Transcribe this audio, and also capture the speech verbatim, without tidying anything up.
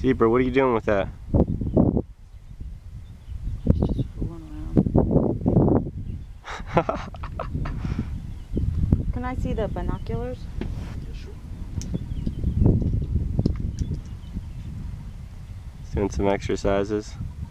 Zebra, what are you doing with that? He's just fooling around. Can I see the binoculars? Yeah, sure. Doing some exercises.